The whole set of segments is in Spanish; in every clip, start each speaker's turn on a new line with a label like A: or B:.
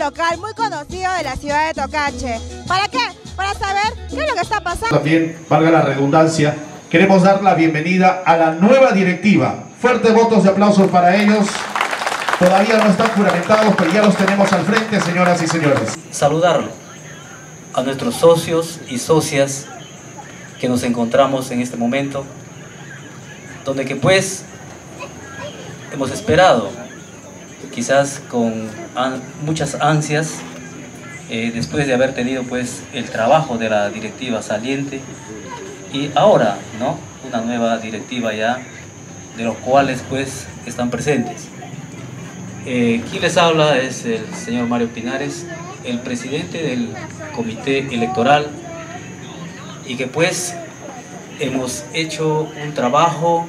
A: local muy conocido de la ciudad de Tocache. ¿Para qué? Para saber qué es lo que está pasando.
B: También, valga la redundancia, queremos dar la bienvenida a la nueva directiva. Fuertes votos de aplausos para ellos. Todavía no están juramentados, pero ya los tenemos al frente, señoras y señores.
C: Saludarlo a nuestros socios y socias que nos encontramos en este momento, donde que pues hemos esperado, quizás con muchas ansias, después de haber tenido pues el trabajo de la directiva saliente y ahora, ¿no?, una nueva directiva ya, de los cuales pues están presentes. Quien les habla es el señor Mario Pinares, el presidente del comité electoral, y que pues hemos hecho un trabajo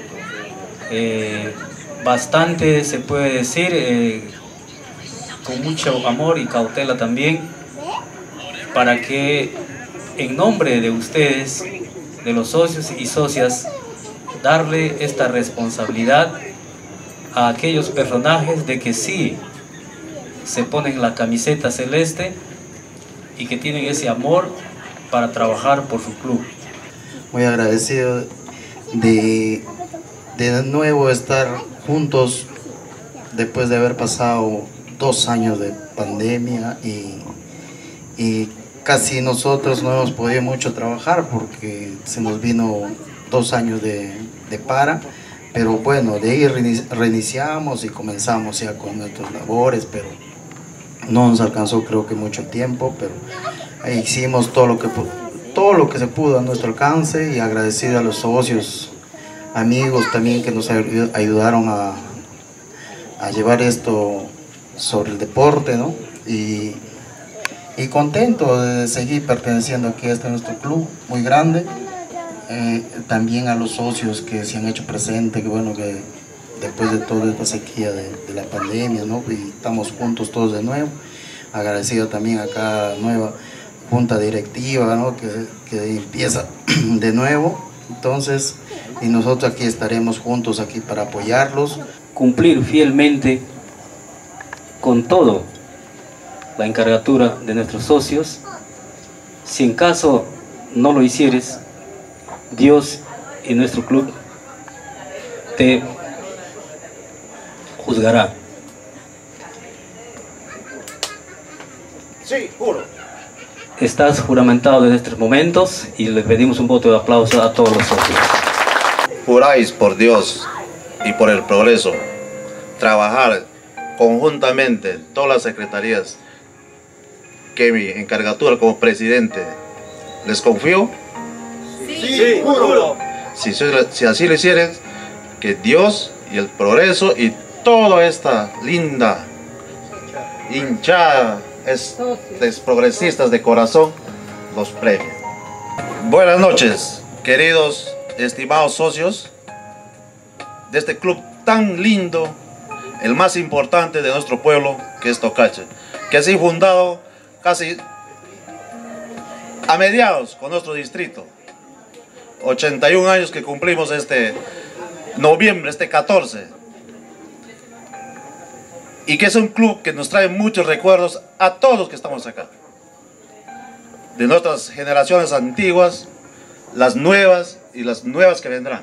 C: bastante, se puede decir, con mucho amor y cautela también, para que en nombre de ustedes, de los socios y socias, darle esta responsabilidad a aquellos personajes de que sí se ponen la camiseta celeste y que tienen ese amor para trabajar por su club.
D: Muy agradecido de nuevo estar juntos después de haber pasado 2 años de pandemia y casi nosotros no hemos podido mucho trabajar porque se nos vino 2 años de para. Pero bueno, de ahí reiniciamos y comenzamos ya con nuestras labores, pero no nos alcanzó creo que mucho tiempo, pero ahí hicimos todo lo que se pudo a nuestro alcance, y agradecido a los socios, amigos también que nos ayudaron a llevar esto sobre el deporte, ¿no? Y contento de seguir perteneciendo aquí a este nuestro club muy grande. También a los socios que se han hecho presentes, que bueno, que después de toda esta sequía de la pandemia, ¿no?, y estamos juntos todos de nuevo. Agradecido también a cada nueva junta directiva, ¿no?, que empieza de nuevo. Entonces, y nosotros aquí estaremos juntos aquí para apoyarlos.
C: Cumplir fielmente con todo la encargatura de nuestros socios. Si en caso no lo hicieres, Dios y nuestro club te juzgará.
B: Sí, juro.
C: Estás juramentado en estos momentos y le pedimos un voto de aplauso a todos los socios.
E: Juráis por Dios y por el progreso trabajar conjuntamente todas las secretarías que mi encargatura como presidente les confío.
B: Sí, juro.
E: Si así lo hicieres, que Dios y el progreso y toda esta linda hinchada de progresistas de corazón los premien. Buenas noches, queridos, estimados socios de este club tan lindo, el más importante de nuestro pueblo, que es Tocache, que ha sido fundado casi a mediados con nuestro distrito. 81 años que cumplimos este noviembre, este 14. Y que es un club que nos trae muchos recuerdos a todos los que estamos acá. De nuestras generaciones antiguas, las nuevas y las nuevas que vendrán.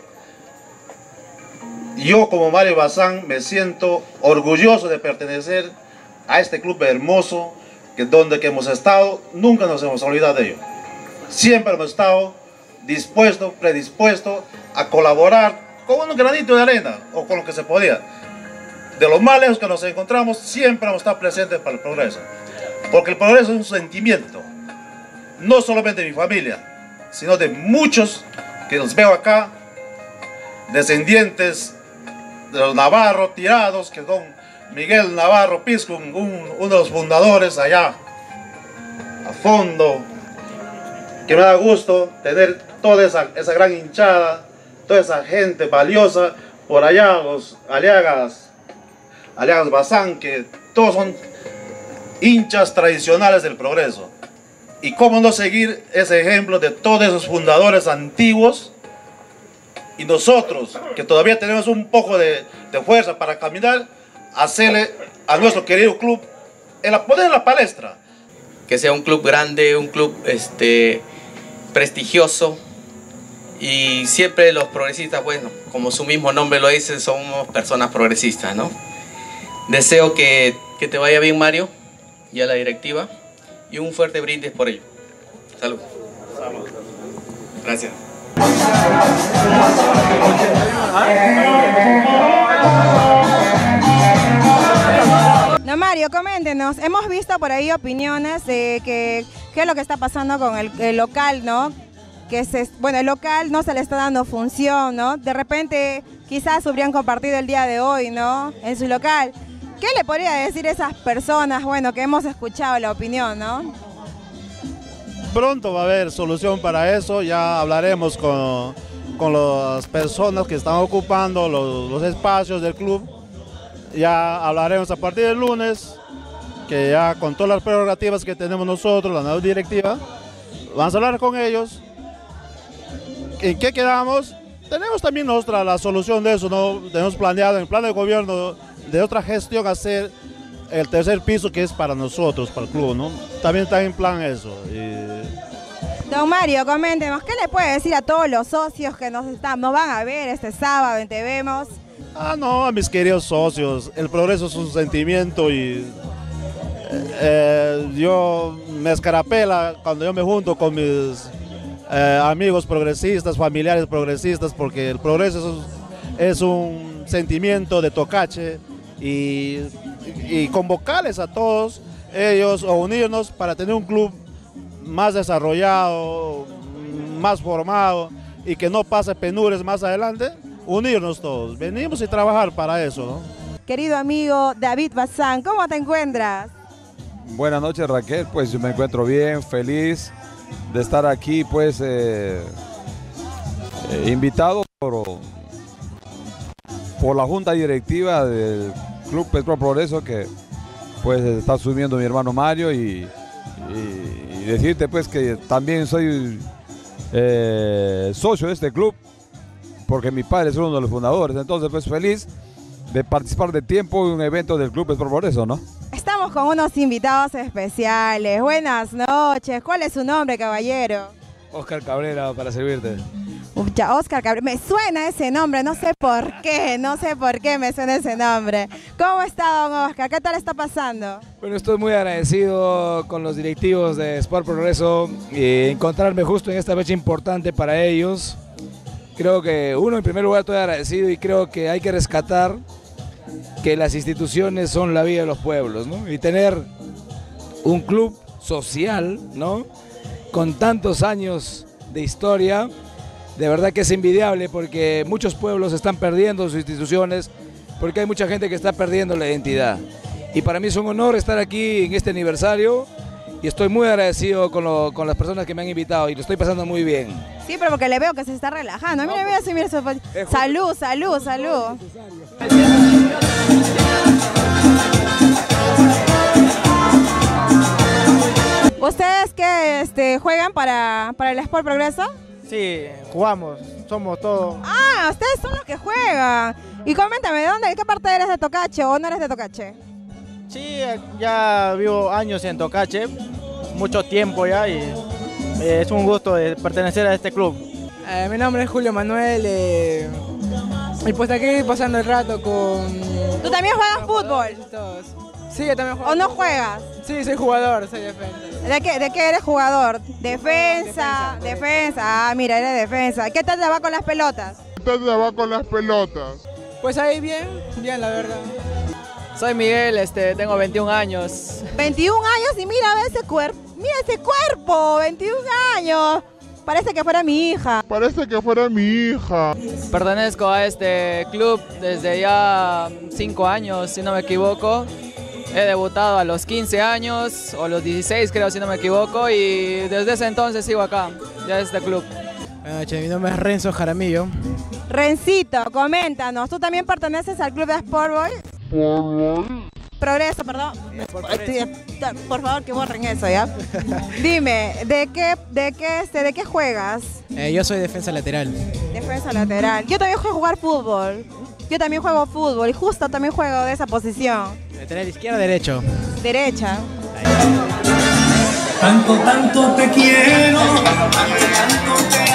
E: Yo como Mario Bazán me siento orgulloso de pertenecer a este club hermoso, donde hemos estado, nunca nos hemos olvidado de ello. Siempre hemos estado dispuesto, predispuesto a colaborar con un granito de arena o con lo que se podía. De los más lejos que nos encontramos, siempre vamos a estar presentes para el progreso. Porque el progreso es un sentimiento, no solamente de mi familia, sino de muchos que los veo acá, descendientes de los Navarro tirados, que don Miguel Navarro Pisco, uno de los fundadores allá, a fondo, que me da gusto tener toda esa gran hinchada, toda esa gente valiosa, por allá los Aliagas Bazán, que todos son hinchas tradicionales del progreso. Y cómo no seguir ese ejemplo de todos esos fundadores antiguos, y nosotros, que todavía tenemos un poco de fuerza para caminar, hacerle a nuestro querido club poner en la palestra.
F: Que sea un club grande, un club prestigioso, y siempre los progresistas, bueno, como su mismo nombre lo dice, somos personas progresistas, ¿no? Deseo que te vaya bien, Mario, y a la directiva, y un fuerte brindis por ello. Salud. Gracias.
A: No, Mario, coméntenos. Hemos visto por ahí opiniones de qué es lo que está pasando con el local, ¿no? Bueno, el local no se le está dando función, ¿no? De repente, quizás hubieran compartido el día de hoy, ¿no? En su local. ¿Qué le podría decir a esas personas, bueno, que hemos escuchado la opinión, ¿no?
E: Pronto va a haber solución para eso, ya hablaremos con las personas que están ocupando los espacios del club. Ya hablaremos a partir del lunes, que ya con todas las prerrogativas que tenemos nosotros, la nueva directiva, vamos a hablar con ellos. ¿En qué quedamos? Tenemos también la solución de eso, ¿no? Tenemos planeado en el plan de gobierno de otra gestión hacer el tercer piso, que es para nosotros, para el club, ¿no? También está en plan eso.
A: Don Mario, coméntenos, ¿qué le puede decir a todos los socios que nos van a ver este sábado en Te Vemos?
E: No, a mis queridos socios, el progreso es un sentimiento y yo me escarapela cuando yo me junto con mis amigos progresistas, familiares progresistas, porque el progreso es un sentimiento de Tocache y convocarles a todos ellos o unirnos para tener un club más desarrollado, más formado y que no pase penurias más adelante. Unirnos todos, venimos y trabajar para eso, ¿no?
A: Querido amigo David Bazán, ¿cómo te encuentras?
G: Buenas noches, Raquel, pues yo me encuentro bien, feliz de estar aquí, pues invitado por la junta directiva del Club Petro Progreso, que pues está asumiendo mi hermano Mario, y decirte pues que también soy socio de este club, porque mi padre es uno de los fundadores, entonces pues feliz de participar de tiempo en un evento del Club Petro Progreso, ¿no?
A: Estamos con unos invitados especiales. Buenas noches. ¿Cuál es su nombre, caballero?
H: Oscar Cabrera, para servirte.
A: Oscar Cabrera. Me suena ese nombre, no sé por qué me suena ese nombre. ¿Cómo está, don Oscar? ¿Qué tal está pasando?
H: Bueno, estoy muy agradecido con los directivos de Sport Progreso y encontrarme justo en esta fecha importante para ellos. Creo que en primer lugar estoy agradecido y creo que hay que rescatar que las instituciones son la vida de los pueblos, ¿no? Y tener un club social, ¿no?, con tantos años de historia, de verdad que es envidiable, porque muchos pueblos están perdiendo sus instituciones, porque hay mucha gente que está perdiendo la identidad. Y para mí es un honor estar aquí en este aniversario y estoy muy agradecido con las personas que me han invitado y lo estoy pasando muy bien.
A: Sí, pero porque le veo que se está relajando. Mira, salud, salud, salud. ¿Ustedes qué juegan para el Sport Progreso?
I: Sí, jugamos, somos todos.
A: Ah, ustedes son los que juegan. Y coméntame, ¿de qué parte eres de Tocache o no eres de Tocache?
I: Sí, ya vivo años en Tocache, mucho tiempo ya, y es un gusto de pertenecer a este club.
J: Mi nombre es Julio Manuel y pues aquí pasando el rato con...
A: ¿Tú también juegas fútbol?
J: Todos. Sí, yo también juego.
A: ¿O no juegas?
J: Sí, soy jugador, soy defensa.
A: ¿De qué eres jugador? Defensa. Ah, mira, eres defensa. ¿Qué tal te va con las pelotas?
J: Pues ahí bien, la verdad.
K: Soy Miguel, tengo 21 años.
A: 21 años y mira ese cuerpo, 21 años. Parece que fuera mi hija.
K: Pertenezco a este club desde ya 5 años, si no me equivoco. He debutado a los 15 años, o los 16 creo, si no me equivoco, y desde ese entonces sigo acá, ya en este club.
J: Buenas noches, mi nombre es Renzo Jaramillo.
A: Rencito, coméntanos, ¿tú también perteneces al club de Sportboy? Progreso, perdón. Por favor, que borren eso, ¿ya? Dime, ¿de qué juegas?
J: Yo soy defensa lateral.
A: Defensa lateral. Yo también juego jugar fútbol. Yo también juego fútbol y justo también juego de esa posición.
J: Lateral izquierdo, derecho.
A: derecha.
L: Tanto te quiero, tanto te